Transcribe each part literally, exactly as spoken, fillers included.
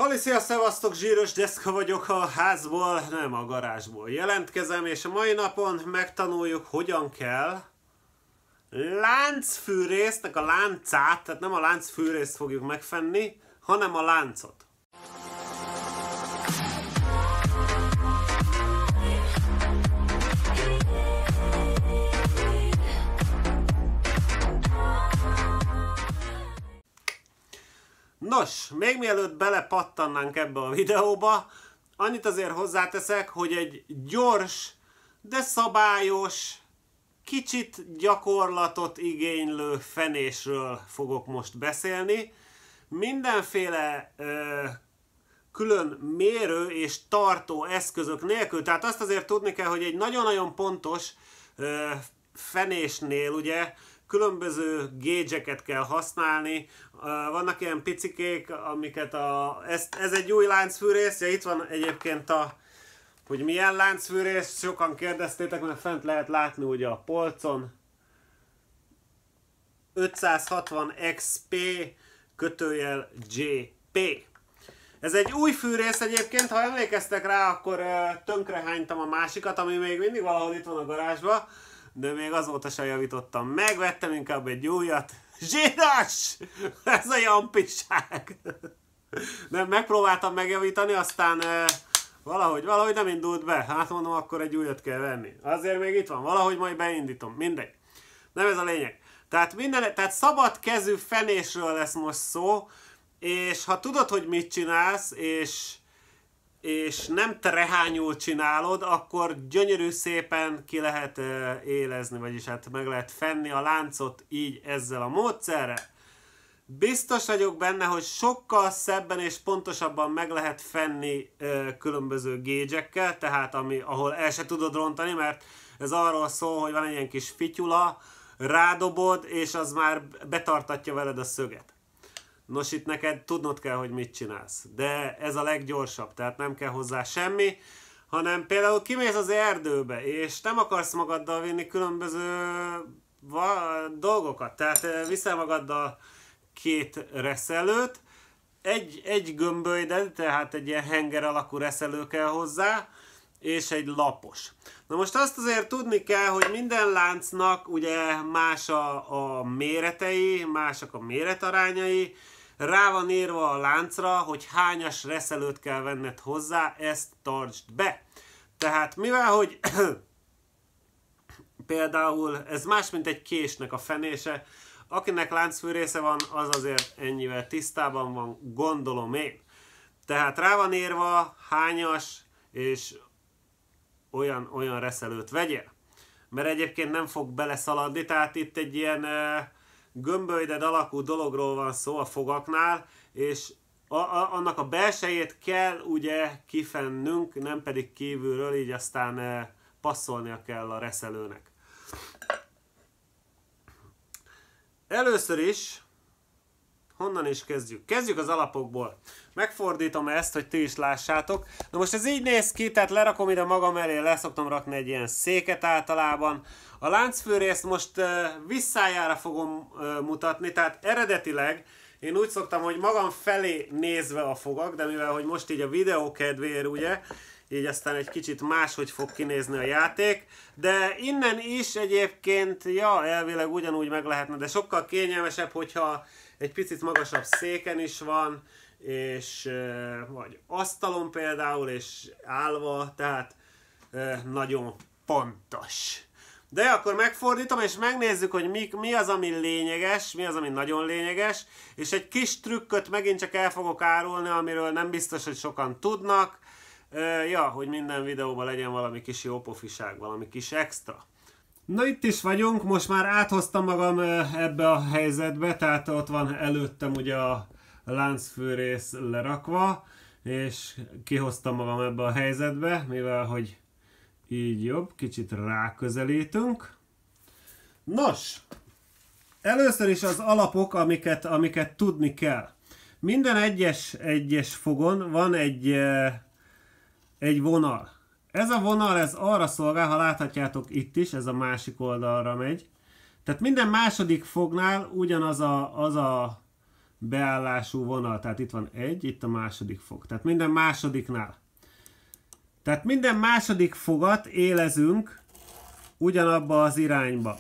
Halli, szia, szevasztok, Zsíros Deszka vagyok, a házból, nem a garázsból jelentkezem, és a mai napon megtanuljuk, hogyan kell láncfűrésznek a láncát, tehát nem a láncfűrészt fogjuk megfenni, hanem a láncot. Nos, még mielőtt belepattannánk ebbe a videóba, annyit azért hozzáteszek, hogy egy gyors, de szabályos, kicsit gyakorlatot igénylő fenésről fogok most beszélni. Mindenféle ö, külön mérő és tartó eszközök nélkül. Tehát azt azért tudni kell, hogy egy nagyon-nagyon pontos ö, fenésnél ugye különböző gauge-eket kell használni. Vannak ilyen picikék, amiket a... Ez, ez egy új láncfűrész, ja, itt van egyébként a... hogy milyen láncfűrész, sokan kérdeztétek, mert fent lehet látni ugye a polcon. ötszázhatvan X P kötőjel J P. Ez egy új fűrész egyébként, ha emlékeztek rá, akkor tönkrehánytam a másikat, ami még mindig valahol itt van a garázsban, de még azóta sem javítottam. Megvettem inkább egy újat. Zsíros! Ez a jampiság! Nem, megpróbáltam megjavítani, aztán e, valahogy, valahogy nem indult be. Hát mondom, akkor egy újat kell venni. Azért még itt van, valahogy majd beindítom. Mindegy. Nem ez a lényeg. Tehát, minden, tehát szabad kezű fenésről lesz most szó, és ha tudod, hogy mit csinálsz, és és nem trehányul csinálod, akkor gyönyörű szépen ki lehet élezni, vagyis hát meg lehet fenni a láncot így ezzel a módszerrel. Biztos vagyok benne, hogy sokkal szebben és pontosabban meg lehet fenni különböző gauge-ekkel, tehát ami, ahol el se tudod rontani, mert ez arról szól, hogy van egy ilyen kis fityula, rádobod, és az már betartatja veled a szöget. Nos, itt neked tudnod kell, hogy mit csinálsz. De ez a leggyorsabb, tehát nem kell hozzá semmi, hanem például kimész az erdőbe, és nem akarsz magaddal vinni különböző dolgokat. Tehát viszel magaddal két reszelőt, egy, egy gömbölydet, tehát egy ilyen henger alakú reszelő kell hozzá, és egy lapos. Na most azt azért tudni kell, hogy minden láncnak ugye más a, a méretei, másak a méretarányai, rá van írva a láncra, hogy hányas reszelőt kell venned hozzá, ezt tartsd be. Tehát mivel, hogy például ez más, mint egy késnek a fenése, akinek láncfűrésze van, az azért ennyivel tisztában van, gondolom én. Tehát rá van írva hányas, és olyan, olyan reszelőt vegyél. Mert egyébként nem fog beleszaladni, tehát itt egy ilyen gömbölyded alakú dologról van szó a fogaknál, és a, a, annak a belsejét kell ugye kifennünk, nem pedig kívülről, így aztán e, passzolnia kell a reszelőnek. Először is, honnan is kezdjük? Kezdjük az alapokból. Megfordítom ezt, hogy ti is lássátok. Na most ez így néz ki, tehát lerakom ide magam elé, leszoktam rakni egy ilyen széket általában. A láncfűrészt most uh, visszájára fogom uh, mutatni, tehát eredetileg én úgy szoktam, hogy magam felé nézve a fogak, de mivel hogy most így a videó kedvéért ugye, így aztán egy kicsit máshogy fog kinézni a játék, de innen is egyébként, ja, elvileg ugyanúgy meg lehetne, de sokkal kényelmesebb, hogyha egy picit magasabb széken is van, és vagy asztalon például, és állva, tehát nagyon pontos. De akkor megfordítom, és megnézzük, hogy mi, mi az, ami lényeges, mi az, ami nagyon lényeges, és egy kis trükköt megint csak el fogok árulni, amiről nem biztos, hogy sokan tudnak. Ja, hogy minden videóban legyen valami kis jópofiság, valami kis extra. Na itt is vagyunk, most már áthoztam magam ebbe a helyzetbe, tehát ott van előttem ugye a láncfűrész lerakva, és kihoztam magam ebbe a helyzetbe, mivel hogy így jobb, kicsit ráközelítünk. Nos, először is az alapok, amiket, amiket tudni kell. Minden egyes, egyes fogon van egy, egy vonal. Ez a vonal, ez arra szolgál, ha láthatjátok itt is, ez a másik oldalra megy. Tehát minden második fognál ugyanaz a, az a beállású vonal. Tehát itt van egy, itt a második fog. Tehát minden másodiknál. Tehát minden második fogat élezünk ugyanabba az irányba.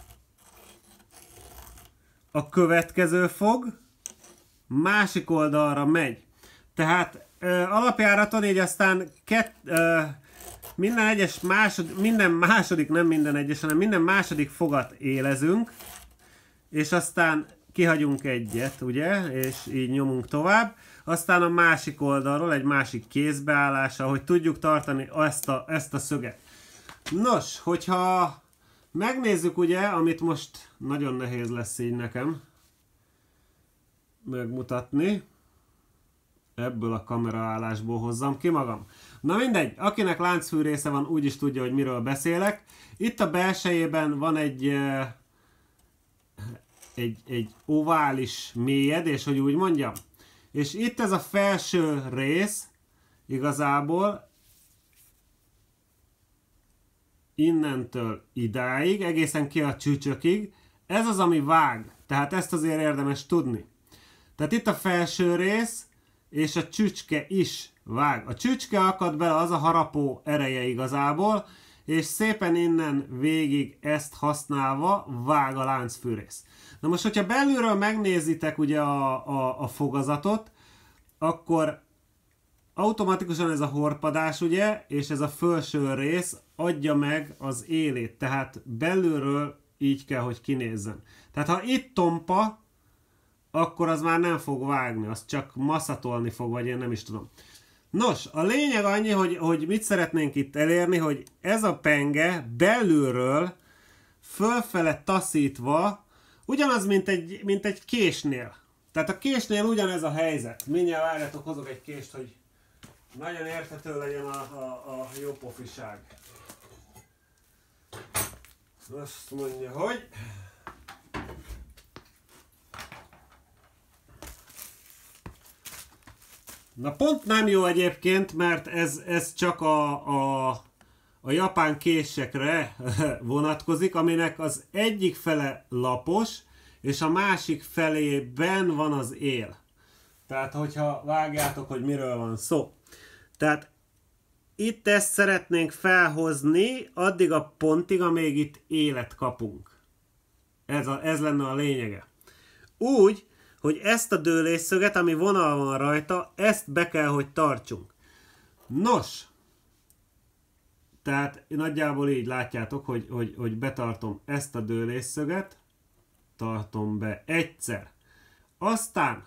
A következő fog másik oldalra megy. Tehát ö, alapjáraton így aztán kett, ö, minden egyes másod, minden második, nem minden egyes, hanem minden második fogat élezünk, és aztán kihagyunk egyet, ugye, és így nyomunk tovább. Aztán a másik oldalról egy másik kézbeállása, hogy tudjuk tartani ezt a, ezt a szöget. Nos, hogyha megnézzük ugye, amit most nagyon nehéz lesz így nekem megmutatni, ebből a kameraállásból hozzam ki magam. Na mindegy, akinek láncfűrésze van, úgy is tudja, hogy miről beszélek. Itt a belsejében van egy, egy, egy ovális mélyedés, hogy úgy mondjam. És itt ez a felső rész igazából innentől idáig, egészen ki a csücsökig, ez az, ami vág. Tehát ezt azért érdemes tudni. Tehát itt a felső rész, és a csücske is vág. A csücske akad bele, az a harapó ereje igazából, és szépen innen végig ezt használva vág a láncfűrész. Na most, hogyha belülről megnézitek ugye a, a, a fogazatot, akkor automatikusan ez a horpadás, ugye, és ez a felső rész adja meg az élét. Tehát belülről így kell, hogy kinézzen. Tehát ha itt tompa, akkor az már nem fog vágni, az csak masszatolni fog, vagy én nem is tudom. Nos, a lényeg annyi, hogy, hogy mit szeretnénk itt elérni, hogy ez a penge belülről fölfele taszítva, ugyanaz, mint egy, mint egy késnél. Tehát a késnél ugyanez a helyzet. Mindjárt várjatok, hozok egy kést, hogy nagyon érthető legyen a, a, a jó pofiság. Azt mondja, hogy... Na pont nem jó egyébként, mert ez, ez csak a, a, a japán késekre vonatkozik, aminek az egyik fele lapos, és a másik felében van az él. Tehát, hogyha vágjátok, hogy miről van szó. Tehát itt ezt szeretnénk felhozni addig a pontig, amíg itt élet kapunk. Ez, a, ez lenne a lényege. Úgy, hogy ezt a dőlésszöget, ami vonal van rajta, ezt be kell, hogy tartsunk. Nos, tehát nagyjából így látjátok, hogy, hogy, hogy betartom ezt a dőlésszöget, tartom be egyszer. Aztán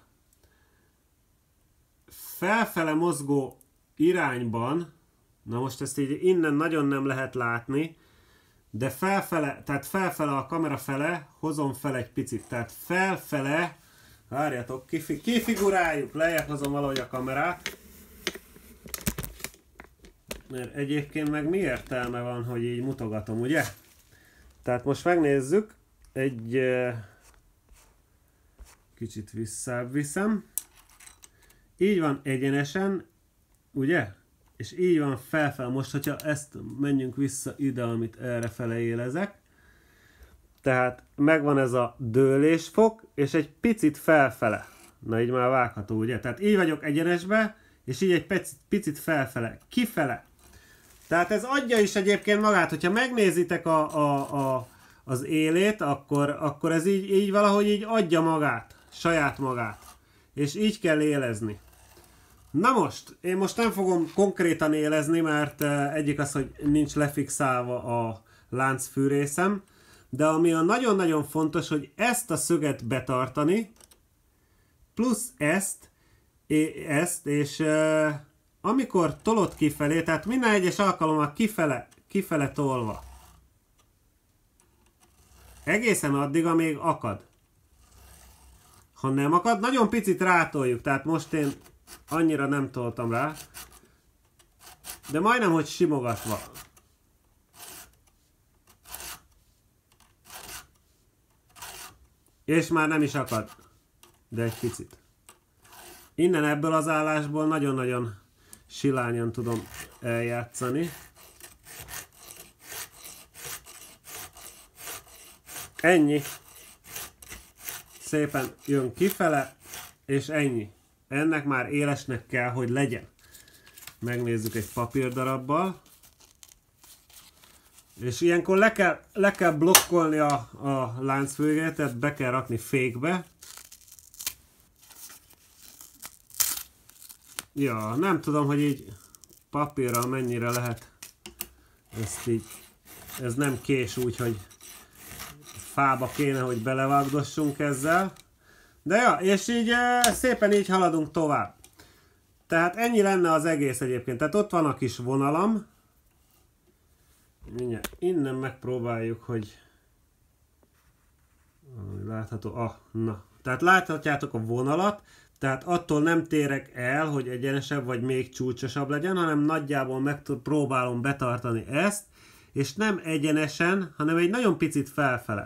felfele mozgó irányban, na most ezt így innen nagyon nem lehet látni, de felfele, tehát felfele a kamera fele, hozom fel egy picit, tehát felfele, várjatok, kifi, kifiguráljuk, lejjebb hozom valahogy a kamerát, mert egyébként meg mi értelme van, hogy így mutogatom, ugye? Tehát most megnézzük, egy kicsit visszább viszem, így van egyenesen, ugye? És így van felfel. Most, hogyha ezt menjünk vissza ide, amit errefele élezek. Tehát megvan ez a dőlésfok, és egy picit felfele. Na így már vágható, ugye? Tehát így vagyok egyenesbe, és így egy picit, picit felfele. Kifele. Tehát ez adja is egyébként magát, hogyha megnézitek a, a, a, az élét, akkor, akkor ez így, így valahogy így adja magát, saját magát. És így kell élezni. Na most, én most nem fogom konkrétan élezni, mert egyik az, hogy nincs lefixálva a láncfűrészem, de ami a nagyon-nagyon fontos, hogy ezt a szöget betartani, plusz ezt, ezt, és amikor tolod kifelé, tehát minden egyes alkalommal kifele, kifele tolva, egészen addig, amíg akad. Ha nem akad, nagyon picit rátoljuk, tehát most én annyira nem toltam rá, de majdnem, hogy simogatva. És már nem is akad, de egy picit. Innen ebből az állásból nagyon-nagyon silányan tudom eljátszani. Ennyi. Szépen jön kifele, és ennyi. Ennek már élesnek kell, hogy legyen. Megnézzük egy papírdarabbal. És ilyenkor le kell, le kell blokkolni a, a láncfőget, tehát be kell rakni fékbe. Ja, nem tudom, hogy így papírral mennyire lehet ezt így, ez nem kés, úgyhogy fába kéne, hogy belevágdossunk ezzel. De ja, és így szépen így haladunk tovább. Tehát ennyi lenne az egész egyébként. Tehát ott van a kis vonalam. Mindjárt innen megpróbáljuk, hogy látható, ah, na. Tehát láthatjátok a vonalat, tehát attól nem térek el, hogy egyenesebb vagy még csúcsosabb legyen, hanem nagyjából megpróbálom betartani ezt, és nem egyenesen, hanem egy nagyon picit felfele.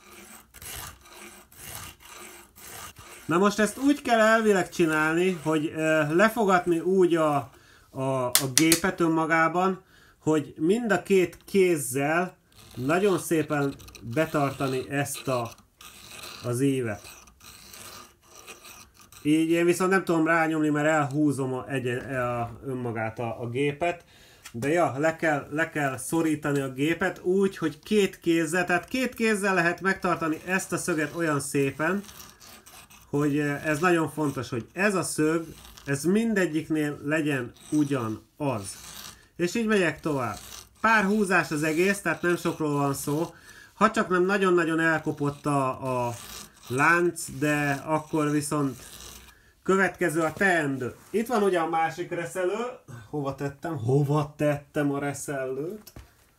Na most ezt úgy kell elvileg csinálni, hogy lefogatni úgy a, a, a gépet önmagában, hogy mind a két kézzel nagyon szépen betartani ezt a, az ívet. Így én viszont nem tudom rányomni, mert elhúzom a, egy, a, önmagát a, a gépet. De ja, le kell, le kell szorítani a gépet úgy, hogy két kézzel, tehát két kézzel lehet megtartani ezt a szöget olyan szépen, hogy ez nagyon fontos, hogy ez a szög, ez mindegyiknél legyen ugyanaz. És így megyek tovább. Pár húzás az egész, tehát nem sokról van szó. Ha csak nem nagyon-nagyon elkopott a, a lánc, de akkor viszont következő a teendő. Itt van ugye a másik reszelő. Hova tettem? Hova tettem a reszelőt?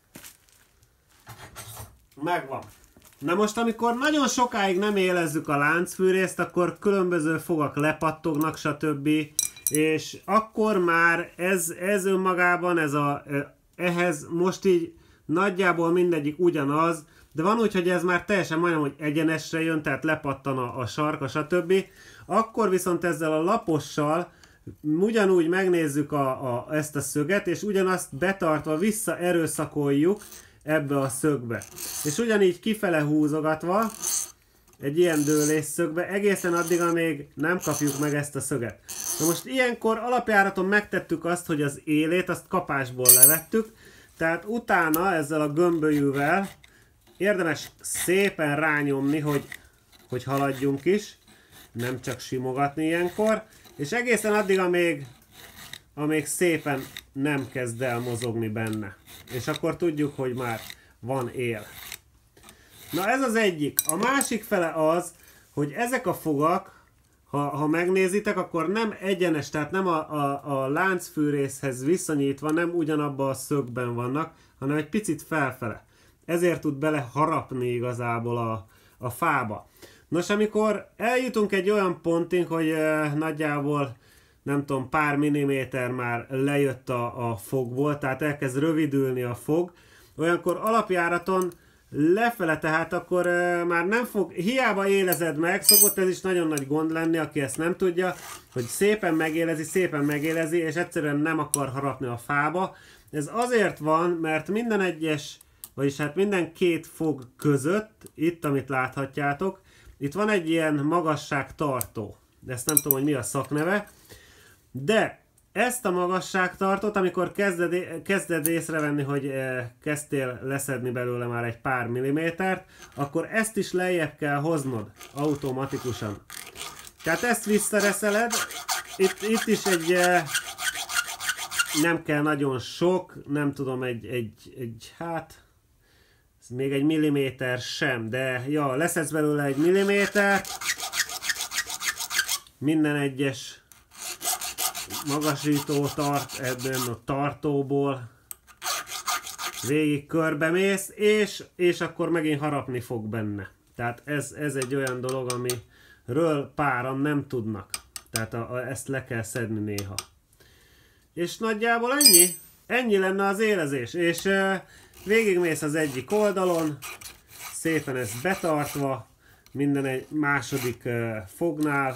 Megvan. Na most, amikor nagyon sokáig nem élezzük a láncfűrészt, akkor különböző fogak lepattognak, stb. És akkor már ez, ez önmagában, ez a, ehhez most így nagyjából mindegyik ugyanaz, de van úgy, hogy ez már teljesen majdnem, hogy egyenesre jön, tehát lepattan a, a sarka, stb. Akkor viszont ezzel a lapossal ugyanúgy megnézzük a, a, ezt a szöget, és ugyanazt betartva visszaerőszakoljuk ebbe a szögbe. És ugyanígy kifele húzogatva, egy ilyen dőlésszögbe, egészen addig, amíg nem kapjuk meg ezt a szöget. Na most ilyenkor alapjáraton megtettük azt, hogy az élét, azt kapásból levettük, tehát utána ezzel a gömbölyűvel érdemes szépen rányomni, hogy, hogy haladjunk is, nem csak simogatni ilyenkor, és egészen addig, amíg, amíg szépen nem kezd el mozogni benne. És akkor tudjuk, hogy már van él. Na ez az egyik. A másik fele az, hogy ezek a fogak, ha, ha megnézitek, akkor nem egyenes, tehát nem a, a, a láncfűrészhez viszonyítva, nem ugyanabban a szögben vannak, hanem egy picit felfele. Ezért tud bele harapni igazából a, a fába. Nos, amikor eljutunk egy olyan pontig, hogy e, nagyjából nem tudom, pár milliméter már lejött a, a fogból, tehát elkezd rövidülni a fog, olyankor alapjáraton lefele, tehát akkor e, már nem fog, hiába élezed meg, szokott ez is nagyon nagy gond lenni, aki ezt nem tudja, hogy szépen megélezi, szépen megélezi, és egyszerűen nem akar harapni a fába. Ez azért van, mert minden egyes, vagyis hát minden két fog között, itt amit láthatjátok, itt van egy ilyen magasságtartó. Ezt nem tudom, hogy mi a szakneve, de ezt a magasságtartót, amikor kezded, kezded észrevenni, hogy e, kezdtél leszedni belőle már egy pár millimétert, akkor ezt is lejjebb kell hoznod automatikusan. Tehát ezt visszareszeled, itt, itt is egy, e, nem kell nagyon sok, nem tudom, egy, egy, egy hát, még egy milliméter sem, de ja, leszedsz belőle egy milliméter, minden egyes magasító tart ebben a tartóból végig körbemész, és, és akkor megint harapni fog benne. Tehát ez, ez egy olyan dolog, amiről páran nem tudnak. Tehát a, a, ezt le kell szedni néha. És nagyjából ennyi. Ennyi lenne az élezés. És e, végigmész az egyik oldalon, szépen ezt betartva, minden egy második e, fognál.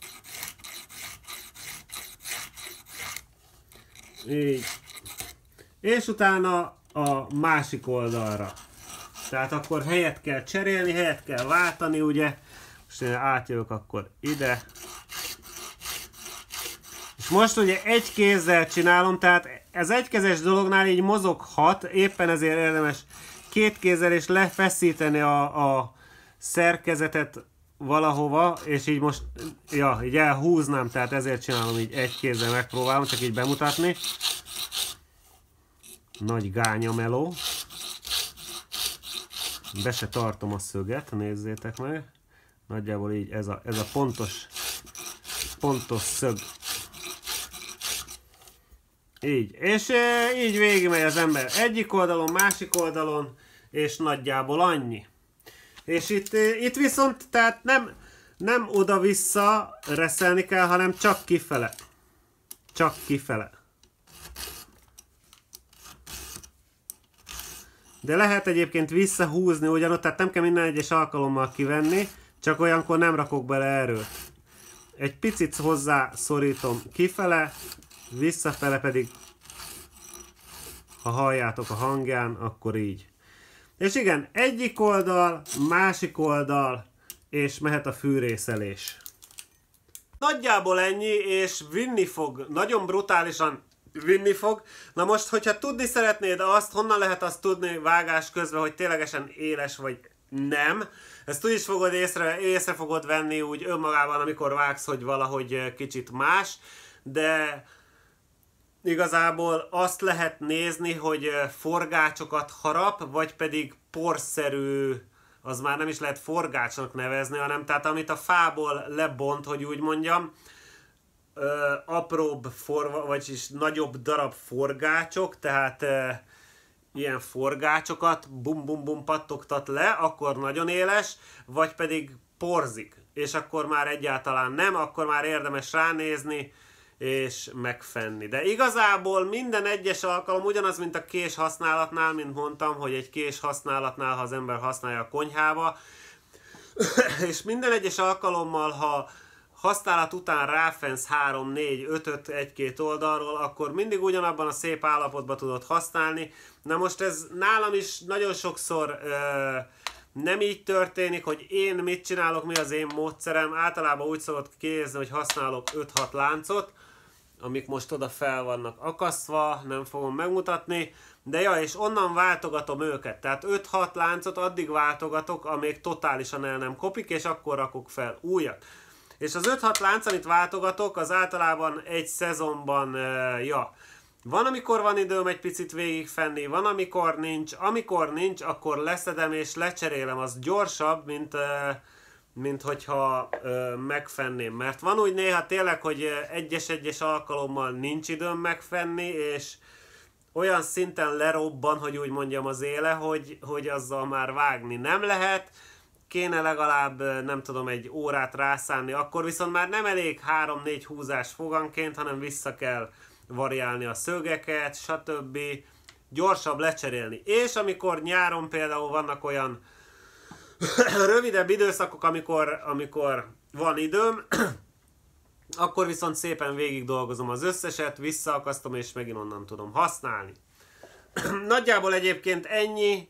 Így. És utána a másik oldalra. Tehát akkor helyet kell cserélni, helyet kell váltani, ugye. Most én átjövök akkor ide. most ugye egy kézzel csinálom, tehát ez egykezes dolognál így mozoghat, éppen ezért érdemes két kézzel is lefeszíteni a, a szerkezetet valahova, és így most, ja, így elhúznám, tehát ezért csinálom így egy kézzel, megpróbálom csak így bemutatni. Nagy gánya meló. Be se tartom a szöget, nézzétek meg. Nagyjából így ez a, ez a pontos, pontos szög. Így, és e, így végigmegy az ember egyik oldalon, másik oldalon, és nagyjából annyi. És itt, itt viszont tehát nem, nem oda-vissza reszelni kell, hanem csak kifele. Csak kifele. De lehet egyébként visszahúzni ugyanott, tehát nem kell minden egyes alkalommal kivenni, csak olyankor nem rakok bele erőt. Egy picit hozzá szorítom kifele, visszafele pedig, ha halljátok a hangján, akkor így. És igen, egyik oldal, másik oldal, és mehet a fűrészelés. Nagyjából ennyi, és vinni fog, nagyon brutálisan vinni fog. Na most, hogyha tudni szeretnéd azt, honnan lehet azt tudni vágás közben, hogy ténylegesen éles vagy nem. Ezt úgy is fogod észre, észre fogod venni úgy önmagában, amikor vágsz, hogy valahogy kicsit más, de igazából azt lehet nézni, hogy forgácsokat harap, vagy pedig porszerű, az már nem is lehet forgácsnak nevezni, hanem tehát amit a fából lebont, hogy úgy mondjam, ö, apróbb, for, vagyis nagyobb darab forgácsok, tehát ö, ilyen forgácsokat bum-bum-bum pattogtat le, akkor nagyon éles, vagy pedig porzik, és akkor már egyáltalán nem, akkor már érdemes ránézni, és megfenni. De igazából minden egyes alkalom ugyanaz, mint a kés használatnál, mint mondtam, hogy egy kés használatnál, ha az ember használja a konyhába, és minden egyes alkalommal, ha használat után ráfensz három, négy, öt-öt egy-két oldalról, akkor mindig ugyanabban a szép állapotban tudod használni. Na most ez nálam is nagyon sokszor ö, nem így történik, hogy én mit csinálok, mi az én módszerem. Általában úgy szokott kinézni, hogy használok öt-hat láncot, amik most oda fel vannak akasztva, nem fogom megmutatni, de ja, és onnan váltogatom őket, tehát öt-hat láncot addig váltogatok, amíg totálisan el nem kopik, és akkor rakok fel újat. És az öt-hat lánc, amit váltogatok, az általában egy szezonban, uh, ja, van, amikor van időm egy picit végigfenni, van, amikor nincs, amikor nincs, akkor leszedem és lecserélem, az gyorsabb, mint... Uh, mint hogyha ö, megfenném. Mert van úgy néha tényleg, hogy egyes-egyes alkalommal nincs időm megfenni, és olyan szinten lerobban, hogy úgy mondjam az éle, hogy, hogy azzal már vágni nem lehet. Kéne legalább, nem tudom, egy órát rászánni, akkor viszont már nem elég három-négy húzás foganként, hanem vissza kell variálni a szögeket, stb. Gyorsabb lecserélni. És amikor nyáron például vannak olyan rövidebb időszakok, amikor, amikor van időm, akkor viszont szépen végig dolgozom az összeset, visszaakasztom és megint onnan tudom használni. Nagyjából egyébként ennyi.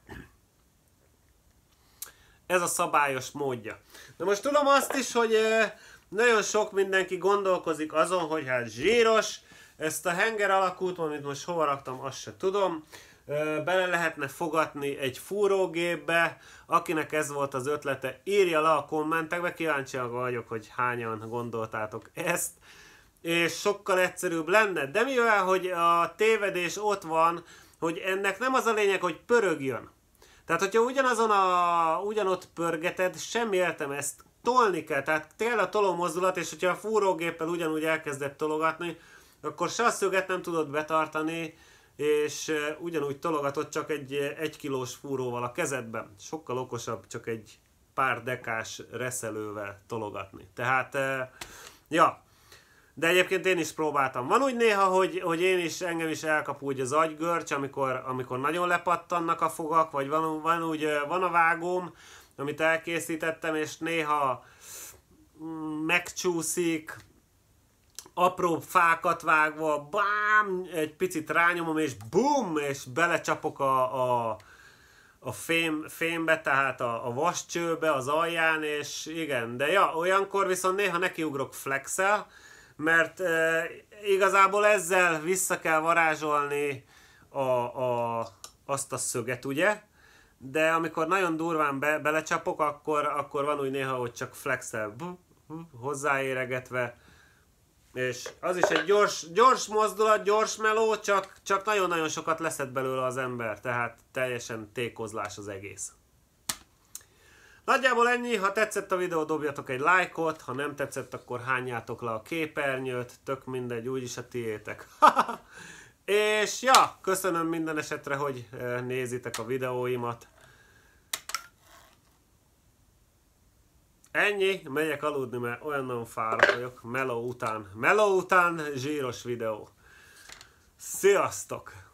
Ez a szabályos módja. De most tudom azt is, hogy nagyon sok mindenki gondolkozik azon, hogy hát zsíros, ezt a henger alakút, amit most hova raktam, azt se tudom. Bele lehetne fogatni egy fúrógépbe, akinek ez volt az ötlete, írja le a kommentekbe, kíváncsiak vagyok, hogy hányan gondoltátok ezt, és sokkal egyszerűbb lenne, de mivel, hogy a tévedés ott van, hogy ennek nem az a lényeg, hogy pörögjön. Tehát, hogyha ugyanazon a, ugyanott pörgeted, semmi értem, ezt tolni kell, tehát kell a toló mozdulat, és hogyha a fúrógéppel ugyanúgy elkezdett tologatni, akkor se a szöget nem tudod betartani, és ugyanúgy tologatod csak egy egy kilós fúróval a kezedben. Sokkal okosabb csak egy pár dekás reszelővel tologatni. Tehát, ja, de egyébként én is próbáltam. Van úgy néha, hogy, hogy én is, engem is elkap úgy az agygörcs, amikor, amikor nagyon lepattannak a fogak, vagy van, van úgy, van a vágóm, amit elkészítettem, és néha megcsúszik, apró fákat vágva, bám, egy picit rányomom, és bum, és belecsapok a, a, a fém, fémbe, tehát a, a vascsőbe, az alján, és igen, de ja, olyankor viszont néha nekiugrok flexel, mert e, igazából ezzel vissza kell varázsolni a, a, azt a szöget, ugye? De amikor nagyon durván be, belecsapok, akkor, akkor van úgy néha, hogy csak flexel hozzáéregetve. És az is egy gyors, gyors mozdulat, gyors meló, csak, csak nagyon-nagyon sokat leszed belőle az ember, tehát teljesen tékozlás az egész. Nagyjából ennyi, ha tetszett a videó, dobjatok egy lájkot, ha nem tetszett, akkor hányjátok le a képernyőt, tök mindegy, úgyis a tiétek. És ja, köszönöm minden esetre, hogy nézitek a videóimat. Ennyi, megyek aludni, mert olyan nagyon fáradt vagyok, meló után. Meló után zsíros videó. Sziasztok!